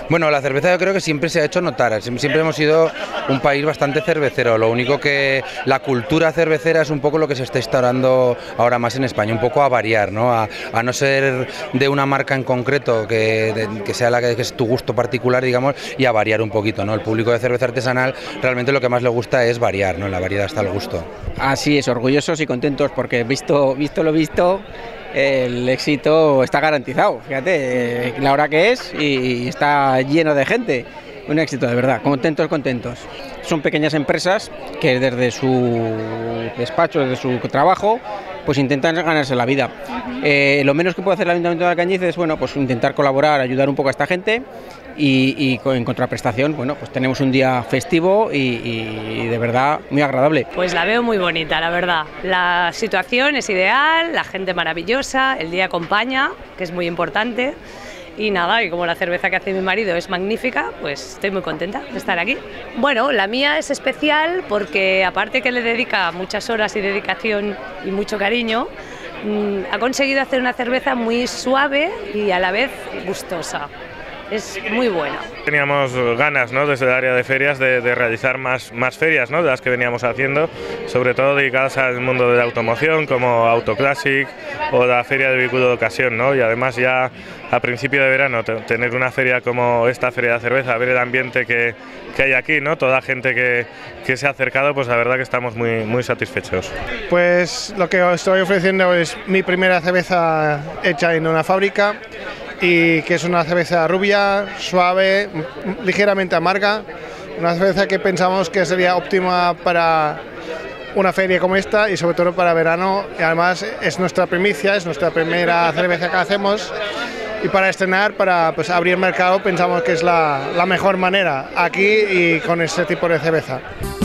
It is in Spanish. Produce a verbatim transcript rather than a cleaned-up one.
Bueno, la cerveza yo creo que siempre se ha hecho notar, siempre hemos sido un país bastante cervecero, lo único que la cultura cervecera es un poco lo que se está instaurando ahora más en España, un poco a variar, ¿no? A, a no ser de una marca en concreto que, de, que sea la que, que es tu gusto particular, digamos, y a variar un poquito, ¿no? El público de cerveza artesanal realmente lo que más le gusta es variar, ¿no? En la variedad está el gusto. Así es, orgullosos y contentos porque visto, visto lo visto, el éxito está garantizado, fíjate, la hora que es y está lleno de gente, un éxito de verdad, contentos, contentos. Son pequeñas empresas que desde su despacho, desde su trabajo, pues intentan ganarse la vida. Eh, lo menos que puede hacer el Ayuntamiento de Alcañiz es, bueno, pues intentar colaborar, ayudar un poco a esta gente y, y en contraprestación, bueno, pues tenemos un día festivo y, y de verdad muy agradable. Pues la veo muy bonita, la verdad. La situación es ideal, la gente maravillosa, el día acompaña, que es muy importante. Y nada, y como la cerveza que hace mi marido es magnífica, pues estoy muy contenta de estar aquí. Bueno, la mía es especial porque aparte que le dedica muchas horas y dedicación y mucho cariño, mmm, ha conseguido hacer una cerveza muy suave y a la vez gustosa. Es muy buena. Teníamos ganas, ¿no?, desde el área de ferias de, de realizar más, más ferias, ¿no?, de las que veníamos haciendo, sobre todo dedicadas al mundo de la automoción, como Autoclassic o la feria de vehículo de ocasión, ¿no? Y además ya a principio de verano tener una feria como esta feria de cerveza, ver el ambiente que, que hay aquí, ¿no?, toda la gente que, que se ha acercado, pues la verdad que estamos muy, muy satisfechos. Pues lo que os estoy ofreciendo es mi primera cerveza hecha en una fábrica, y que es una cerveza rubia, suave, ligeramente amarga, una cerveza que pensamos que sería óptima para una feria como esta y sobre todo para verano, y además es nuestra primicia, es nuestra primera cerveza que hacemos y para estrenar, para pues, abrir mercado pensamos que es la, la mejor manera aquí y con este tipo de cerveza.